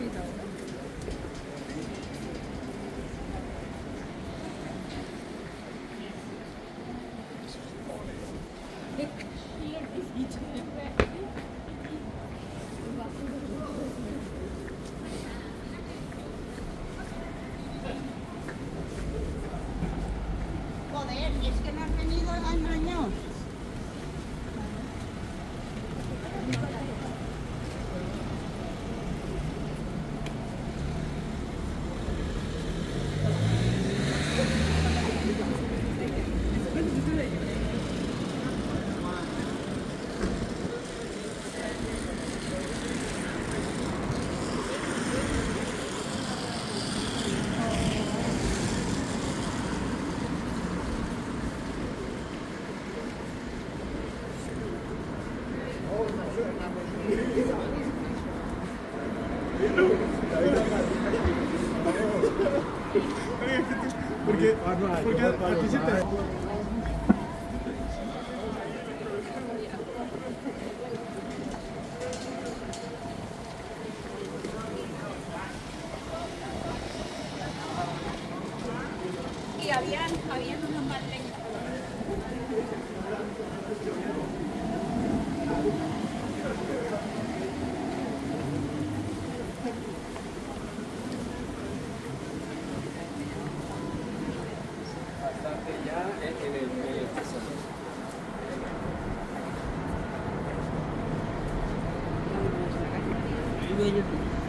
Joder, y es que no has venido al Marañón. Porque aquí se te... Y habían unos más lentos. Ya en el Digo yo.